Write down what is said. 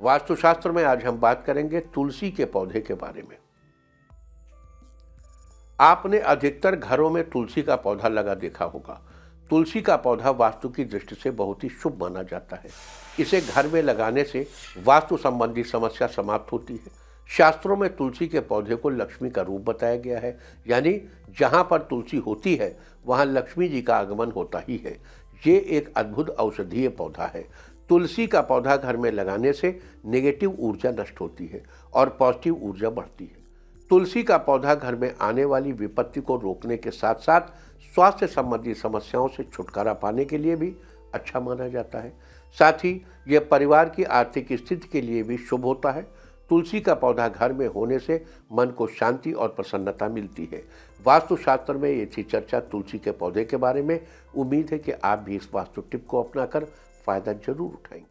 वास्तुशास्त्र में आज हम बात करेंगे तुलसी के पौधे के बारे में। आपने अधिकतर घरों में तुलसी का पौधा लगा देखा होगा। तुलसी का पौधा वास्तु की दृष्टि से बहुत ही शुभ माना जाता है। इसे घर में लगाने से वास्तु संबंधी समस्या समाप्त होती है। शास्त्रों में तुलसी के पौधे को लक्ष्मी का रूप बताया गया है, यानी जहाँ पर तुलसी होती है वहाँ लक्ष्मी जी का आगमन होता ही है। ये एक अद्भुत औषधीय पौधा है। तुलसी का पौधा घर में लगाने से नेगेटिव ऊर्जा नष्ट होती है और पॉजिटिव ऊर्जा बढ़ती है। तुलसी का पौधा घर में आने वाली विपत्ति को रोकने के साथ साथ स्वास्थ्य संबंधी समस्याओं से छुटकारा पाने के लिए भी अच्छा माना जाता है। साथ ही यह परिवार की आर्थिक स्थिति के लिए भी शुभ होता है। तुलसी का पौधा घर में होने से मन को शांति और प्रसन्नता मिलती है। वास्तुशास्त्र में ये थी चर्चा तुलसी के पौधे के बारे में। उम्मीद है कि आप भी इस वास्तु टिप को अपनाकर फायदा जरूर उठाएंगे।